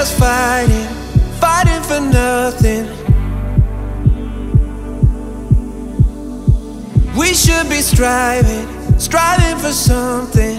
just fighting, fighting for nothing. We should be striving, striving for something.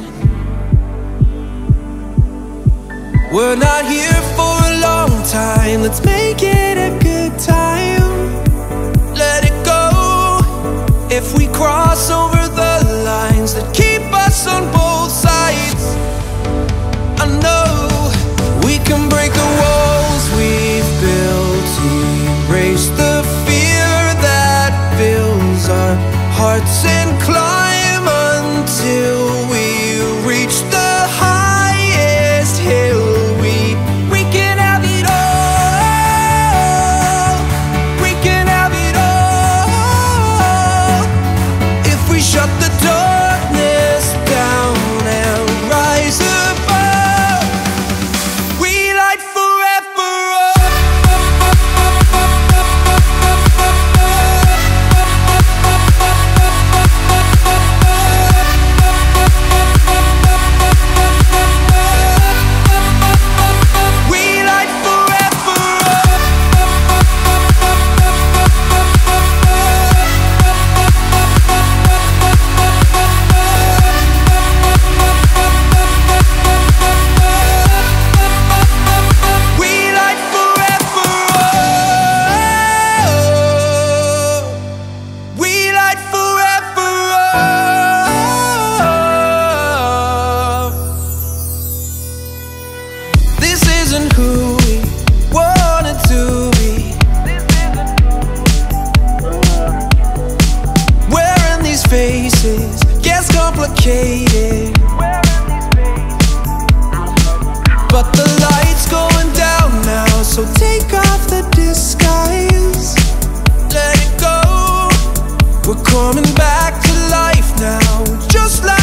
We're not here for a long time, let's make it a good time. Let it go if we cross over the lines that keep us on both sides. I know we can break the walls we've built, erase the fear that fills our hearts and climb until we reach the highest hill. We can have it all. We can have it all if we shut the darkness down and rise above. We light forever who we wanted to be. Wearing these faces gets complicated, but the light's going down now, so take off the disguise. Let it go, we're coming back to life now, just like